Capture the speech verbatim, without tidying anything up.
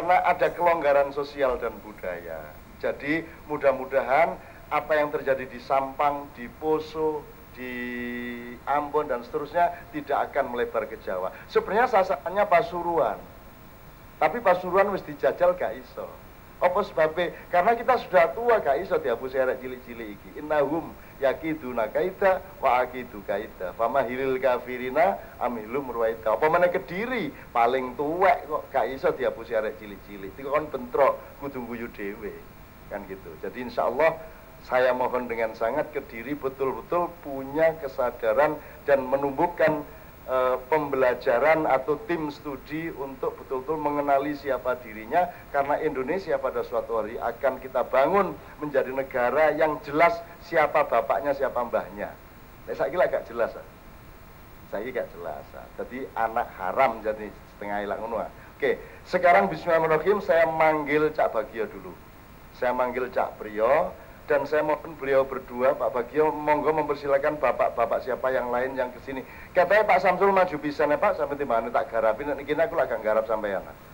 karena ada kelonggaran sosial dan budaya. Jadi mudah-mudahan apa yang terjadi di Sampang, di Poso, di Ambon dan seterusnya tidak akan melebar ke Jawa. Sebenarnya sasarannya Pasuruan, tapi Pasuruan wis dijajal gak iso. Apa sebabnya? Karena kita sudah tua gak iso dihapusi arek cilik-cilik iki. Innahum yakiduna kaida wa akidu kaida. Famahilil kafirina amhilum ruwaida. Apa meneh Kediri paling tuwek kok gak iso dihapusi arek cilik-cilik. Iku kon bentrok kudu guyu dhewe. Kan gitu. Jadi insyaallah saya mohon dengan sangat Kediri betul-betul punya kesadaran dan menumbuhkan e, pembelajaran atau tim studi untuk betul-betul mengenali siapa dirinya, karena Indonesia pada suatu hari akan kita bangun menjadi negara yang jelas siapa bapaknya, siapa mbahnya. Nah, saya kira gak jelas. Saya kira gak jelas. Jadi anak haram jadi setengah hilang ngono. Oke, sekarang bismillahirrahmanirrahim saya manggil Cak Bagio dulu. Saya manggil Cak Priyo. Dan saya mohon beliau berdua, Pak Bagio, monggo mempersilakan bapak-bapak siapa yang lain yang kesini. Katanya Pak Samsul maju bisa nih Pak, sampai di mana tak garapin, ini aku agak garap sampai ya.